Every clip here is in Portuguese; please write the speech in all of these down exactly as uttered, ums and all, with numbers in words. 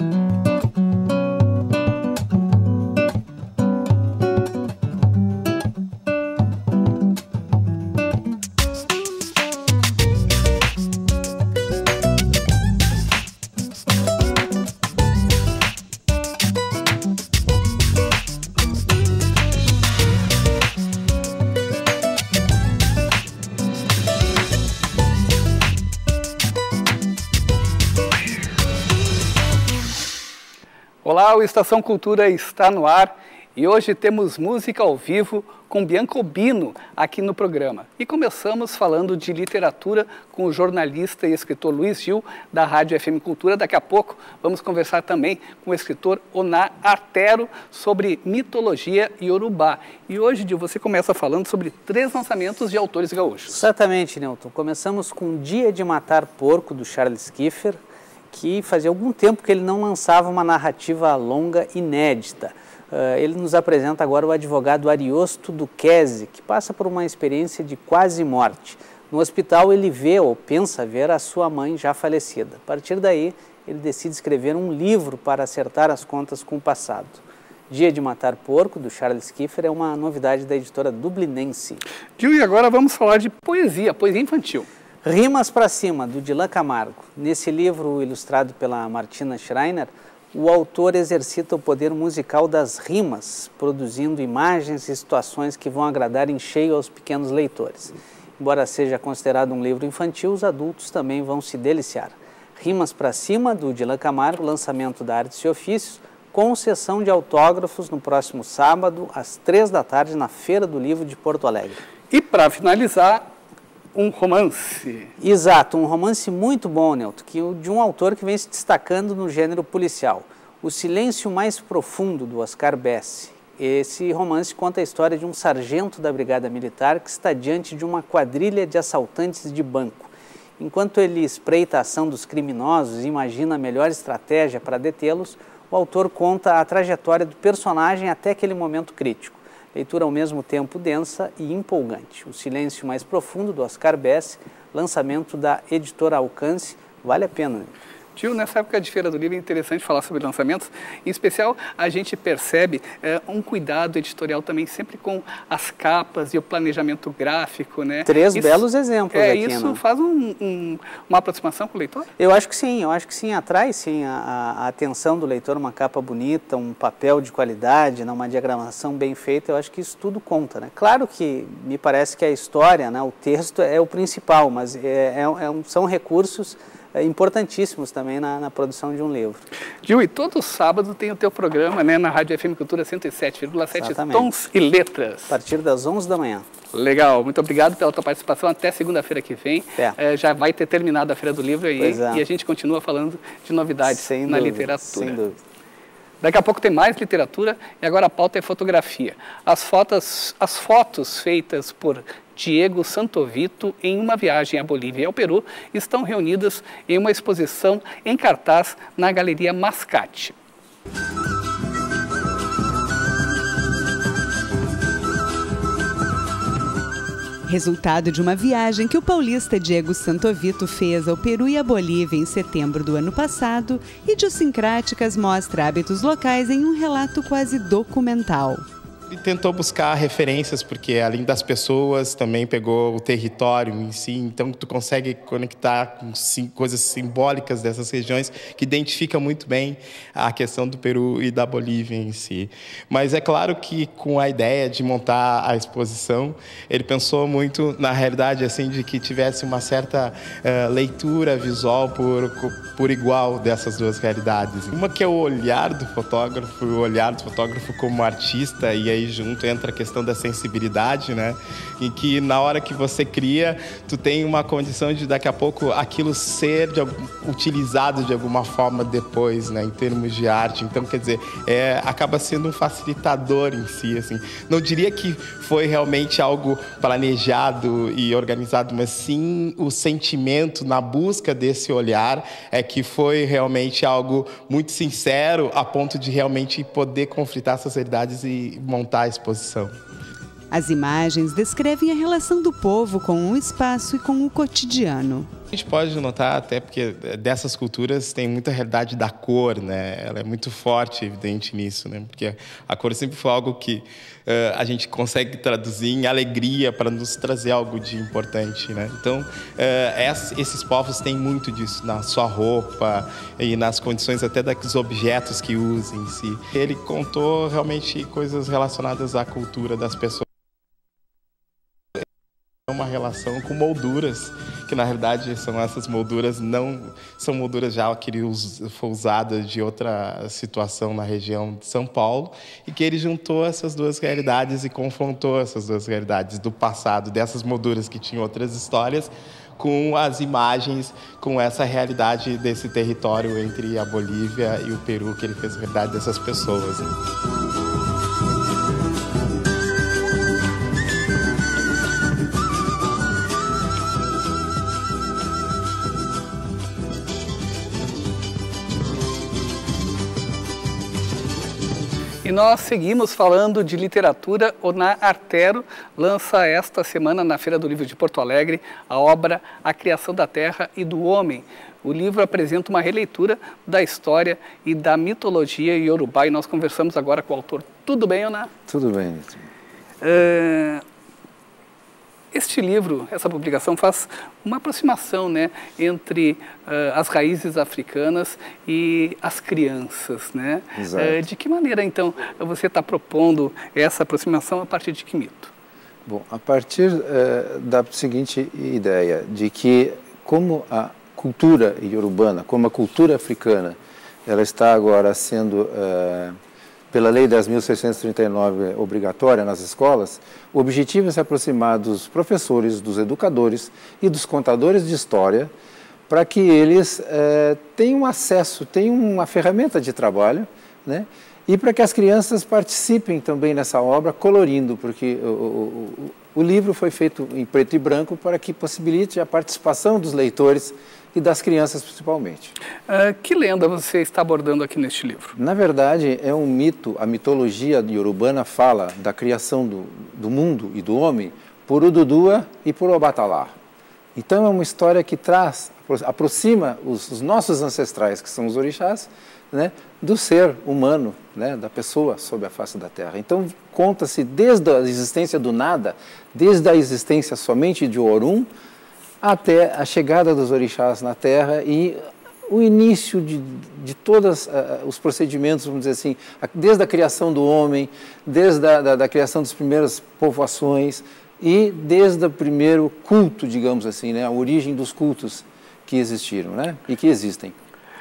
Olá, o Estação Cultura está no ar e hoje temos música ao vivo com Bianca Bino aqui no programa. E começamos falando de literatura com o jornalista e escritor Luiz Gil, da Rádio F M Cultura. Daqui a pouco vamos conversar também com o escritor Oná Artero sobre mitologia iorubá. E hoje, Gil, você começa falando sobre três lançamentos de autores gaúchos. Exatamente, Newton. Começamos com Dia de Matar Porco, do Charles Kiefer, que fazia algum tempo que ele não lançava uma narrativa longa inédita. Uh, ele nos apresenta agora o advogado Ariosto Duquesne, que passa por uma experiência de quase morte. No hospital ele vê ou pensa ver a sua mãe já falecida. A partir daí ele decide escrever um livro para acertar as contas com o passado. Dia de Matar Porco, do Charles Kiefer, é uma novidade da editora dublinense. Gil, e agora vamos falar de poesia, poesia infantil. Rimas para Cima, do Dylan Camargo. Nesse livro, ilustrado pela Martina Schreiner, o autor exercita o poder musical das rimas, produzindo imagens e situações que vão agradar em cheio aos pequenos leitores. Embora seja considerado um livro infantil, os adultos também vão se deliciar. Rimas para Cima, do Dylan Camargo, lançamento da Artes e Ofícios, com sessão de autógrafos no próximo sábado, às três da tarde, na Feira do Livro de Porto Alegre. E para finalizar, um romance. Exato, um romance muito bom, Newton, que, de um autor que vem se destacando no gênero policial. O Silêncio Mais Profundo, do Oscar Besse. Esse romance conta a história de um sargento da Brigada Militar que está diante de uma quadrilha de assaltantes de banco. Enquanto ele espreita a ação dos criminosos e imagina a melhor estratégia para detê-los, o autor conta a trajetória do personagem até aquele momento crítico. Leitura ao mesmo tempo densa e empolgante. O Silêncio Mais Profundo, do Oscar Besse, lançamento da editora Alcance, vale a pena. Tio, nessa época de Feira do Livro é interessante falar sobre lançamentos. Em especial, a gente percebe é, um cuidado editorial também sempre com as capas e o planejamento gráfico, né? Três isso, belos exemplos é, aqui, Isso né? faz um, um, uma aproximação com o leitor? Eu acho que sim, eu acho que sim, atrai sim a, a atenção do leitor, uma capa bonita, um papel de qualidade, né, uma diagramação bem feita, eu acho que isso tudo conta, né? Claro que me parece que a história, né, o texto é o principal, mas é, é, é um, são recursos importantíssimos também na, na produção de um livro. Gil, e todo sábado tem o teu programa, né, na Rádio F M Cultura cento e sete vírgula sete, Tons e Letras. A partir das onze da manhã. Legal, muito obrigado pela tua participação, até segunda-feira que vem. É. É, já vai ter terminado a Feira do Livro aí, é. e a gente continua falando de novidades sem na dúvida, literatura. Sem dúvida. Daqui a pouco tem mais literatura e agora a pauta é fotografia. As fotos, as fotos feitas por Diego Santovito em uma viagem à Bolívia e ao Peru estão reunidas em uma exposição em cartaz na Galeria Mascate. Resultado de uma viagem que o paulista Diego Santovito fez ao Peru e à Bolívia em setembro do ano passado, Idiosincráticas mostra hábitos locais em um relato quase documental. Ele tentou buscar referências, porque além das pessoas, também pegou o território em si, então tu consegue conectar com sim, coisas simbólicas dessas regiões que identifica muito bem a questão do Peru e da Bolívia em si. Mas é claro que com a ideia de montar a exposição, ele pensou muito na realidade assim de que tivesse uma certa uh, leitura visual por, por igual dessas duas realidades. Uma que é o olhar do fotógrafo, o olhar do fotógrafo como artista, e aí junto entra a questão da sensibilidade, né? Em que na hora que você cria, tu tem uma condição de daqui a pouco aquilo ser de, utilizado de alguma forma depois, né? Em termos de arte. Então, quer dizer, é, acaba sendo um facilitador em si, assim. Não diria que foi realmente algo planejado e organizado, mas sim o sentimento na busca desse olhar é que foi realmente algo muito sincero a ponto de realmente poder conflitar essas realidades e montar a exposição. As imagens descrevem a relação do povo com o espaço e com o cotidiano. A gente pode notar até porque dessas culturas tem muita realidade da cor, né? Ela é muito forte, evidente nisso, né? Porque a cor sempre foi algo que uh, a gente consegue traduzir em alegria para nos trazer algo de importante, né? Então, uh, esses povos têm muito disso na sua roupa e nas condições até dos objetos que usam em si. Ele contou realmente coisas relacionadas à cultura das pessoas. Uma relação com molduras, que na realidade são essas molduras, não são molduras já que foi usada de outra situação na região de São Paulo, e que ele juntou essas duas realidades e confrontou essas duas realidades do passado, dessas molduras que tinham outras histórias, com as imagens, com essa realidade desse território entre a Bolívia e o Peru, que ele fez a realidade dessas pessoas. E nós seguimos falando de literatura. O Na Artero lança esta semana na Feira do Livro de Porto Alegre a obra A Criação da Terra e do Homem. O livro apresenta uma releitura da história e da mitologia iorubá e nós conversamos agora com o autor. Tudo bem, Oná? Tudo bem. Uh, este livro, essa publicação, faz uma aproximação, né, entre uh, as raízes africanas e as crianças, né? Exato. Uh, de que maneira, então, você está propondo essa aproximação a partir de que mito? Bom, a partir uh, da seguinte ideia, de que como a cultura iorubana, como a cultura africana, ela está agora sendo, uh, pela Lei dez mil seiscentos e trinta e nove, obrigatória nas escolas, o objetivo é se aproximar dos professores, dos educadores e dos contadores de história, para que eles uh, tenham acesso, tenham uma ferramenta de trabalho, né? E para que as crianças participem também nessa obra, colorindo, porque o, o, o livro foi feito em preto e branco para que possibilite a participação dos leitores e das crianças principalmente. Uh, que lenda você está abordando aqui neste livro? Na verdade, é um mito, a mitologia iorubana fala da criação do, do mundo e do homem por Ududua e por Obatalá. Então é uma história que traz, aproxima os, os nossos ancestrais, que são os orixás, né, do ser humano, né, da pessoa sob a face da terra. Então conta-se desde a existência do nada, desde a existência somente de Orum, até a chegada dos orixás na Terra e o início de, de todos uh, os procedimentos, vamos dizer assim, desde a criação do homem, desde a da, da criação das primeiras povoações e desde o primeiro culto, digamos assim, né, a origem dos cultos que existiram, né, e que existem.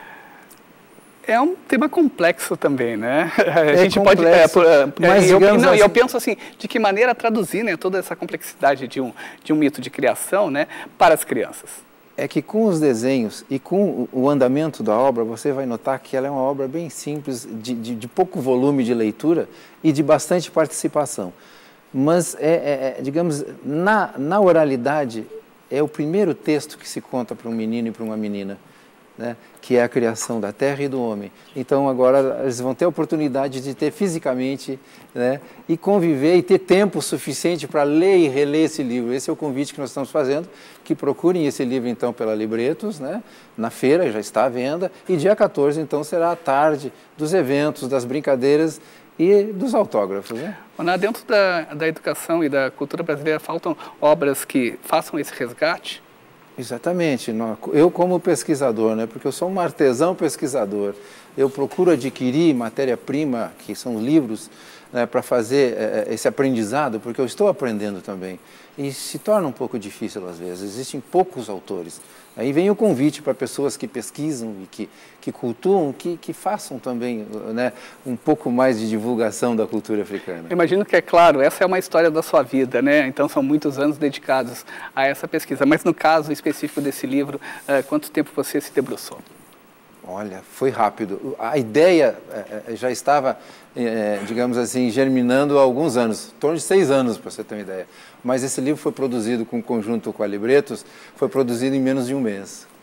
É um tema complexo também, né? A é gente complexo, pode, é, mas eu, digamos não, assim, eu penso assim, de que maneira traduzir, né, toda essa complexidade de um, de um mito de criação, né, para as crianças. É que com os desenhos e com o andamento da obra, você vai notar que ela é uma obra bem simples, de, de, de pouco volume de leitura e de bastante participação. Mas, é, é, digamos, na, na oralidade, é o primeiro texto que se conta para um menino e para uma menina, né, que é a criação da terra e do homem. Então agora eles vão ter a oportunidade de ter fisicamente, né, e conviver e ter tempo suficiente para ler e reler esse livro. Esse é o convite que nós estamos fazendo, que procurem esse livro então pela Libretos, né, na feira, já está à venda, e dia quatorze então será a tarde dos eventos, das brincadeiras e dos autógrafos, né? Dentro da, da educação e da cultura brasileira faltam obras que façam esse resgate? Exatamente. Eu como pesquisador, né, porque eu sou um artesão pesquisador, eu procuro adquirir matéria-prima, que são livros, né, para fazer é, esse aprendizado, porque eu estou aprendendo também. E se torna um pouco difícil às vezes, existem poucos autores. Aí vem o convite para pessoas que pesquisam e que, que cultuam, que, que façam também, né, um pouco mais de divulgação da cultura africana. Imagino que, é claro, essa é uma história da sua vida, né? Então são muitos anos dedicados a essa pesquisa. Mas no caso específico desse livro, uh, quanto tempo você se debruçou? Olha, foi rápido. A ideia eh, já estava, eh, digamos assim, germinando há alguns anos, em torno de seis anos, para você ter uma ideia. Mas esse livro foi produzido com conjunto com a Libretos, foi produzido em menos de um mês.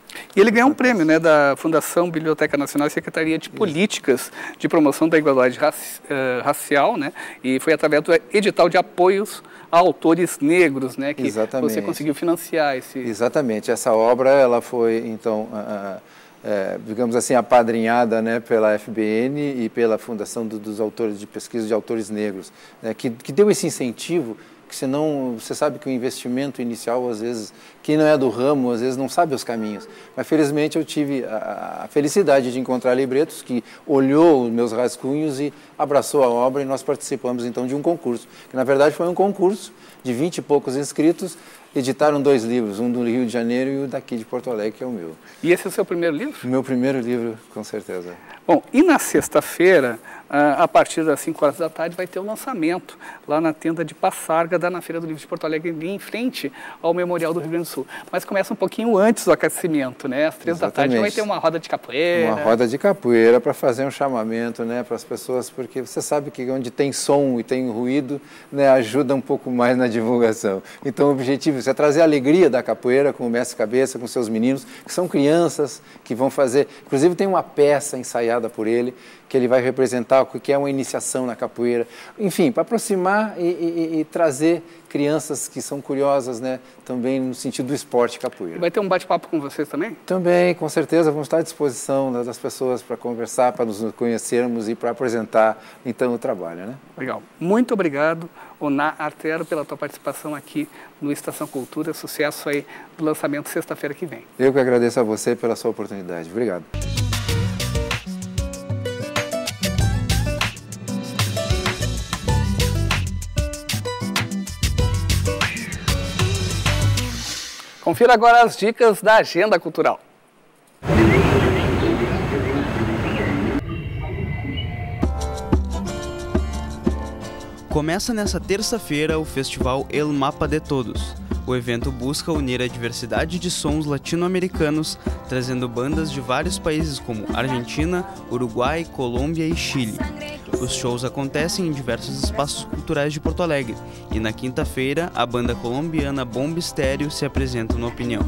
E ele ganhou um prêmio, né, da Fundação Biblioteca Nacional e Secretaria de Políticas de Promoção da Igualdade Raci uh, Racial, né, e foi através do edital de apoios a autores negros, né, que Exatamente. Você conseguiu financiar esse... Exatamente, essa obra ela foi, então, uh, uh, digamos assim, apadrinhada, né, pela F B N e pela Fundação do, dos Autores de Pesquisa de Autores Negros, né, que, que deu esse incentivo, que senão, você sabe que o investimento inicial, às vezes, quem não é do ramo, às vezes não sabe os caminhos. Mas, felizmente, eu tive a, a felicidade de encontrar Libretos, que olhou os meus rascunhos e abraçou a obra, e nós participamos, então, de um concurso, que, na verdade, foi um concurso de vinte e poucos inscritos, editaram dois livros, um do Rio de Janeiro e o daqui de Porto Alegre, que é o meu. E esse é o seu primeiro livro? Meu primeiro livro, com certeza. Bom, e na sexta-feira, a partir das cinco horas da tarde, vai ter o lançamento lá na tenda de Passargada, na Feira do Livro de Porto Alegre, ali em frente ao Memorial do Rio Grande do Sul. Mas começa um pouquinho antes do aquecimento, né? Às três Exatamente. Da tarde vai ter uma roda de capoeira. Uma roda de capoeira para fazer um chamamento, né, para as pessoas, porque você sabe que onde tem som e tem ruído, né, ajuda um pouco mais na divulgação. Então o objetivo é trazer a alegria da capoeira com o mestre Cabeça, com seus meninos, que são crianças, que vão fazer... Inclusive tem uma peça ensaiada por ele, que ele vai representar o que é uma iniciação na capoeira. Enfim, para aproximar e, e, e trazer crianças que são curiosas, né, também no sentido do esporte capoeira. Vai ter um bate-papo com vocês também? Também, com certeza, vamos estar à disposição das pessoas para conversar, para nos conhecermos e para apresentar, então, o trabalho, né? Legal. Muito obrigado, Oná Artero, pela tua participação aqui no Estação Cultura. Sucesso aí do lançamento sexta-feira que vem. Eu que agradeço a você pela sua oportunidade. Obrigado. Confira agora as dicas da Agenda Cultural. Começa nesta terça-feira o festival El Mapa de Todos. O evento busca unir a diversidade de sons latino-americanos, trazendo bandas de vários países como Argentina, Uruguai, Colômbia e Chile. Os shows acontecem em diversos espaços culturais de Porto Alegre e na quinta-feira a banda colombiana Bomba Estéreo se apresenta no Opinião.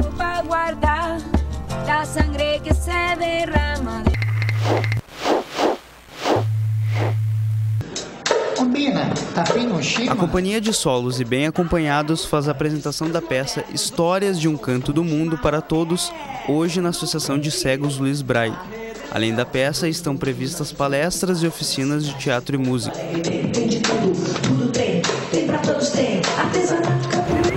A Companhia de Solos e Bem Acompanhados faz a apresentação da peça Histórias de um Canto do Mundo para Todos, hoje na Associação de Cegos Luiz Braille. Além da peça, estão previstas palestras e oficinas de teatro e música. Tem de tudo, tudo tem, tem pra todos, tem artesanato.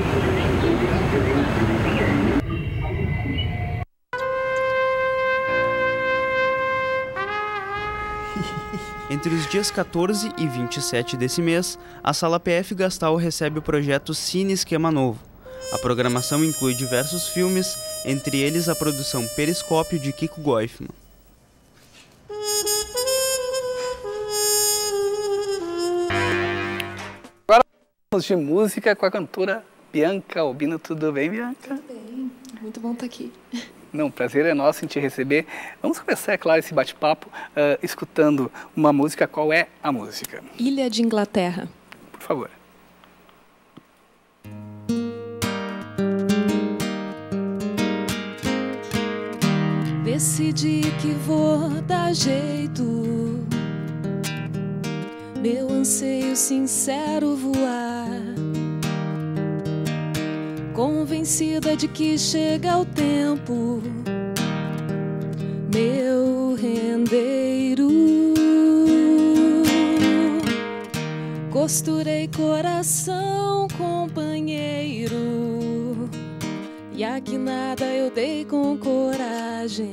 Entre os dias quatorze e vinte e sete desse mês, a Sala P F Gastal recebe o projeto Cine Esquema Novo. A programação inclui diversos filmes, entre eles a produção Periscópio de Kiko Goifman. Agora vamos de música com a cantora Bianca Albino. Tudo bem, Bianca? Tudo bem, muito bom estar aqui. Não, o prazer é nosso em te receber. Vamos começar, é claro, esse bate-papo uh, escutando uma música. Qual é a música? Ilha de Inglaterra. Por favor. Decidi que vou dar jeito, meu anseio sincero voar, convencida de que chega o tempo, meu rendeiro. Costurei coração, companheiro, e a que nada eu dei com coragem.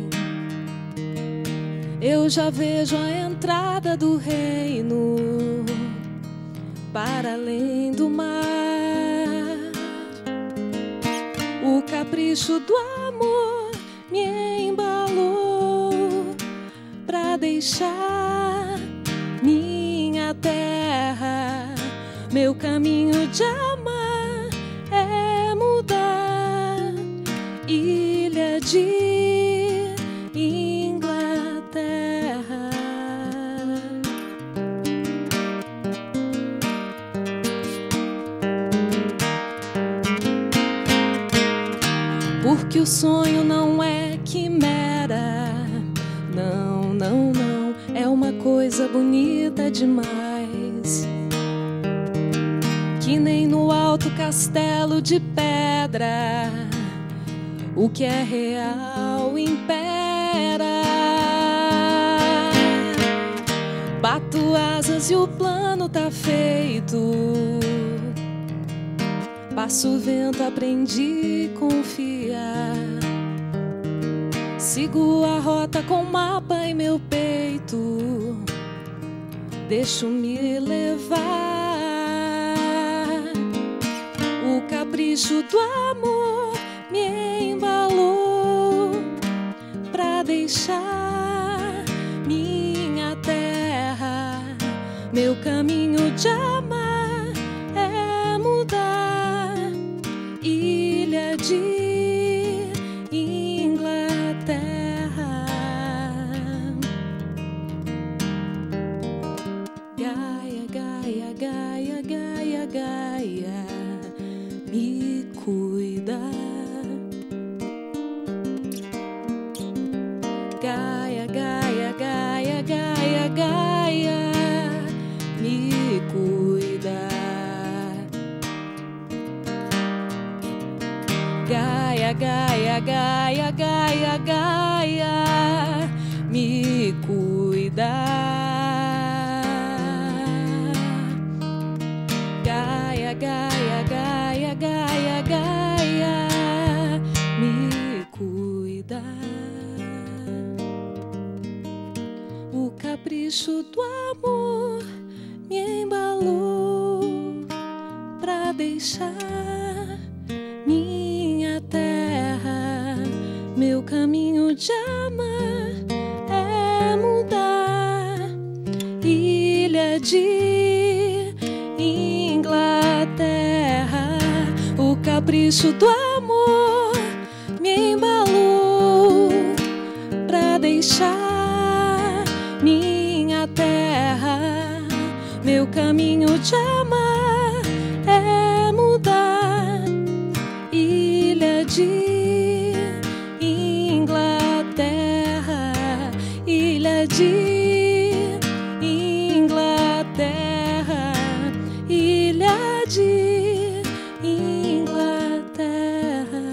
Eu já vejo a entrada do reino para além do mar. O capricho do amor me embalou pra deixar minha terra. Meu caminho de amar é mudar. Ilha de Inglaterra. Por porque o sonho não é quimera. Não, não, não, é uma coisa bonita demais, que nem no alto castelo de pedra o que é real impera. Bato asas e o plano tá feito, passo o vento, aprendi a confiar, sigo a rota com mapa em meu peito, deixo-me levar. O capricho do amor me embalou pra deixar minha terra. Meu caminho de amar é mudar, ilha de Inglaterra. Gaia, Gaia, Gaia, Gaia, Gaia, me cuida. Gaia, Gaia, Gaia, Gaia, Gaia, me cuida. Gaia, Gaia, Gaia, Gaia, Gaia, me cuida. Gaia, Gaia, Gaia, Gaia, Gaia, me cuida. O capricho do amor me embalou pra deixar minha terra. Meu caminho de amar é mudar, ilha de Inglaterra. O capricho do amor me embalou pra deixar minha terra. Meu caminho de amar é mudar, ilha de Inglaterra, ilha de Inglaterra, ilha de Inglaterra.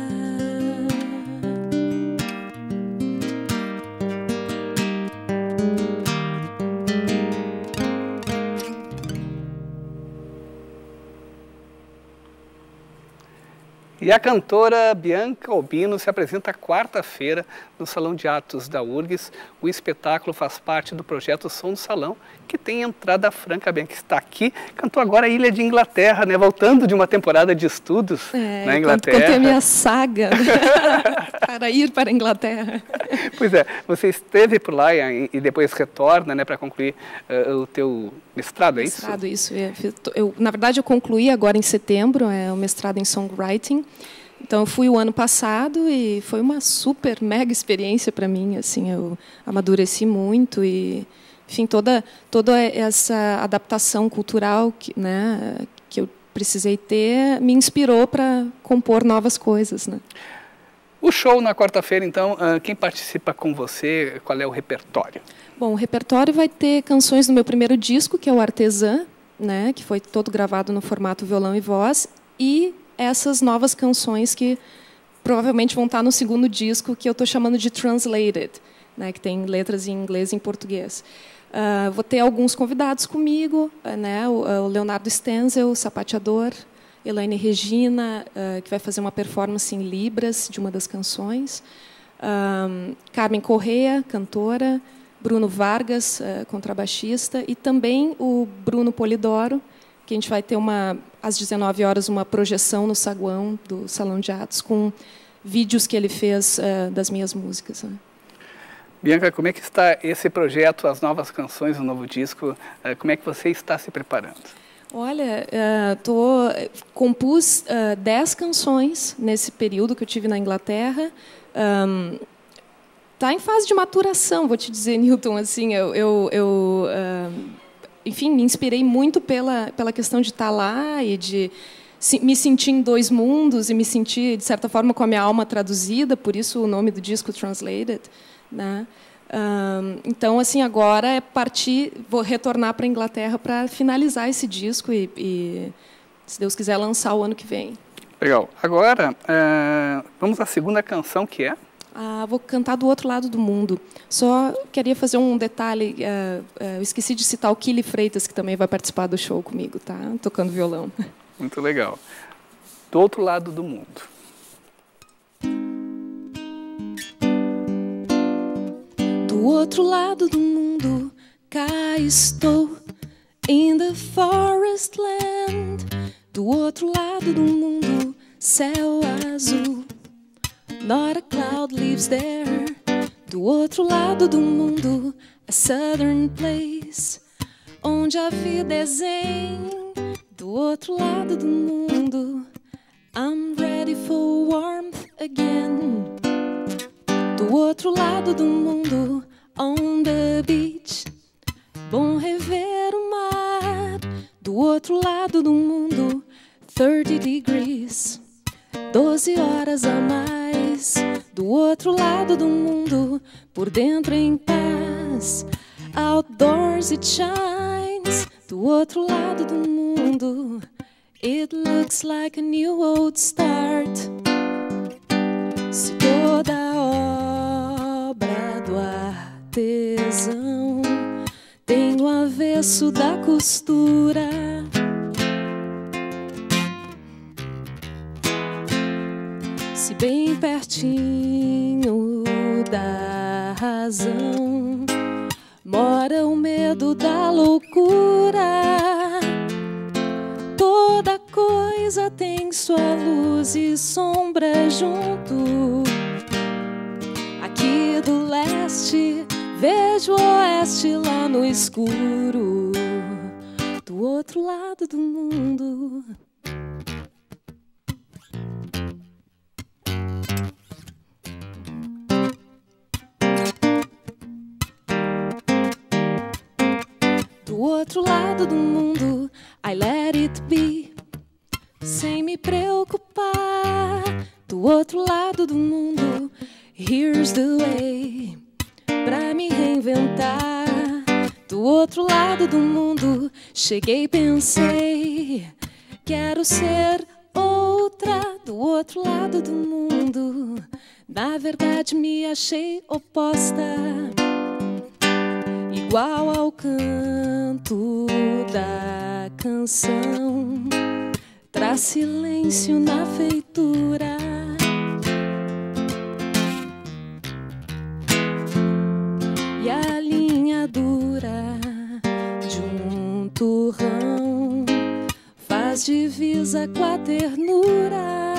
E a cantora Bianca Albino se apresenta quarta-feira no Salão de Atos da U R G S. O espetáculo faz parte do projeto Som do Salão, que tem entrada franca. A Bianca está aqui, cantou agora a Ilha de Inglaterra, né? Voltando de uma temporada de estudos é, na Inglaterra. Contei a minha saga para ir para a Inglaterra. Pois é, você esteve por lá e, e depois retorna, né, para concluir uh, o teu mestrado, é isso? Mestrado, isso. É. Eu, na verdade, eu concluí agora em setembro, é o mestrado em Songwriting. Então, eu fui o ano passado e foi uma super, mega experiência para mim. Assim, eu amadureci muito e, enfim, toda, toda essa adaptação cultural que, né, que eu precisei ter me inspirou para compor novas coisas, né? O show na quarta-feira, então, quem participa com você, qual é o repertório? Bom, o repertório vai ter canções do meu primeiro disco, que é o Artesã, né, que foi todo gravado no formato violão e voz, e essas novas canções que provavelmente vão estar no segundo disco, que eu estou chamando de Translated, né, que tem letras em inglês e em português. Uh, vou ter alguns convidados comigo, uh, né, o, o Leonardo Stenzel, sapateador, Elaine Regina, uh, que vai fazer uma performance em Libras de uma das canções, um, Carmen Correa, cantora, Bruno Vargas, uh, contrabaixista, e também o Bruno Polidoro, que a gente vai ter uma, às dezenove horas uma projeção no saguão do Salão de Atos com vídeos que ele fez uh, das minhas músicas, né? Bianca, como é que está esse projeto, as novas canções, o novo disco? Uh, como é que você está se preparando? Olha, uh, tô, compus uh, dez canções nesse período que eu tive na Inglaterra. Um, tá em fase de maturação, vou te dizer, Newton. Assim, eu, eu, eu uh, enfim, me inspirei muito pela pela questão de estar lá e de me senti em dois mundos e me senti, de certa forma, com a minha alma traduzida, por isso o nome do disco Translated, né? Um, então, assim, agora é partir, vou retornar para a Inglaterra para finalizar esse disco e, e, se Deus quiser, lançar o ano que vem. Legal. Agora, uh, vamos à segunda canção, que é? Ah, vou cantar Do Outro Lado do Mundo. Só queria fazer um detalhe, uh, uh, eu esqueci de citar o Kili Freitas, que também vai participar do show comigo, tá? Tocando violão. Muito legal. Do Outro Lado do Mundo. Do outro lado do mundo, cá estou, in the forest land. Do outro lado do mundo, céu azul, not a cloud lives there. Do outro lado do mundo, a southern place, onde a vida é zen. Do outro lado do mundo, I'm ready for warmth again. Do outro lado do mundo, on the beach, bom rever o mar. Do outro lado do mundo, thirty degrees, doze horas a mais. Do outro lado do mundo, por dentro em paz, outdoors it shines. Do outro lado do mundo, it looks like a new old start. Se toda obra do artesão tem o avesso da costura, se bem pertinho da razão mora o medo da loucura, toda coisa tem sua luz e sombra junto. Aqui do leste vejo o oeste lá no escuro, do outro lado do mundo. Do outro lado do mundo, I let it be, sem me preocupar. Do outro lado do mundo, here's the way, pra me reinventar. Do outro lado do mundo, cheguei e pensei, quero ser outra. Do outro lado do mundo, na verdade me achei oposta, igual ao canto da canção, traz silêncio na feitura. E a linha dura de um turrão faz divisa com a ternura.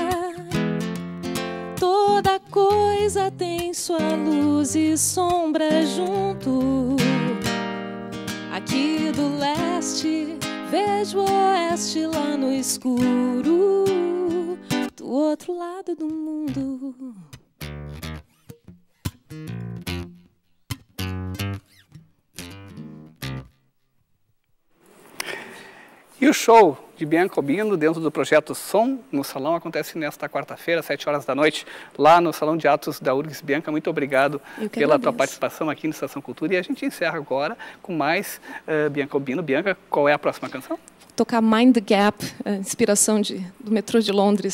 Toda coisa tem sua luz e sombra junto. Aqui do leste vejo o oeste lá no escuro, do outro lado do mundo. E o show de Bianca Bino dentro do projeto Som no Salão acontece nesta quarta-feira, sete horas da noite, lá no Salão de Atos da U R G S. Bianca, muito obrigado pela tua participação aqui no Estação Cultura. E a gente encerra agora com mais uh, Bianca Bino. Bianca, qual é a próxima canção? Tocar Mind the Gap, a inspiração de, do metrô de Londres.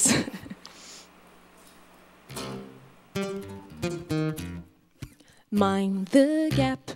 Mind the Gap.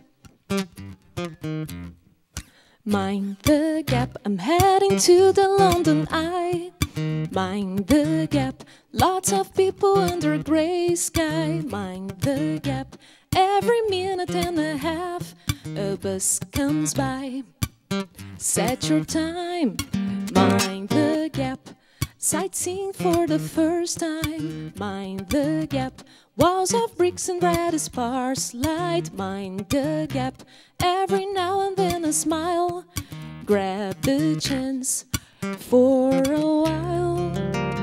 Mind the gap, I'm heading to the London Eye. Mind the gap, lots of people under a grey sky. Mind the gap, every minute and a half a bus comes by. Set your time, mind the gap, sightseeing for the first time. Mind the gap, walls of bricks and red sparse light. Mind the gap, every now and then a smile. Grab the chance for a while.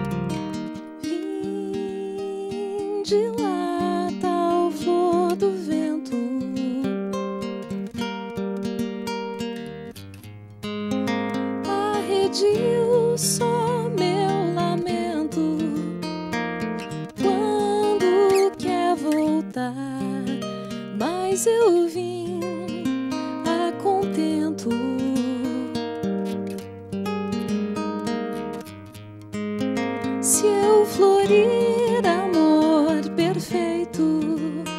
Dilata ao flor do vento. Arredio só meu pois eu vim a contento. Se eu florir, amor perfeito,